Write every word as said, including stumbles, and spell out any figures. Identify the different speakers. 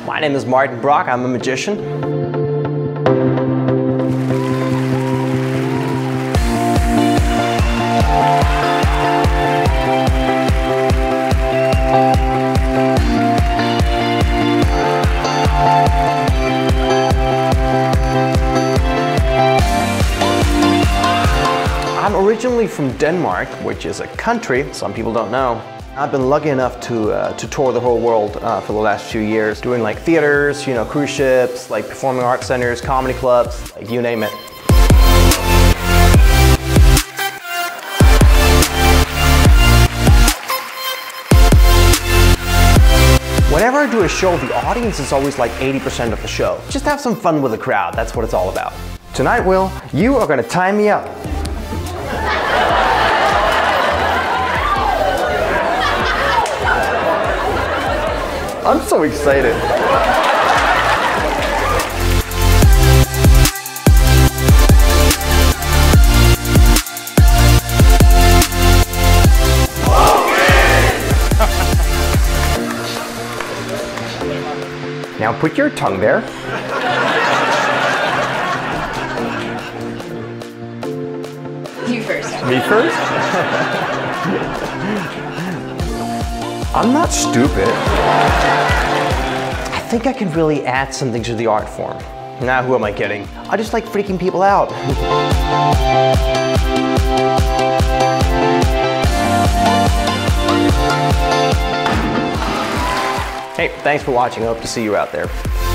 Speaker 1: My name is Martin Brock, I'm a magician. I'm originally from Denmark, which is a country some people don't know. I've been lucky enough to, uh, to tour the whole world uh, for the last few years, doing like theaters, you know, cruise ships, like performing arts centers, comedy clubs, like you name it. Whenever I do a show, the audience is always like eighty percent of the show. Just have some fun with the crowd, that's what it's all about. Tonight, Will, you are gonna tie me up. I'm so excited. Now put your tongue there.
Speaker 2: You first.
Speaker 1: Me first? I'm not stupid. I think I can really add something to the art form. Nah, who am I kidding? I just like freaking people out. Hey, thanks for watching. I hope to see you out there.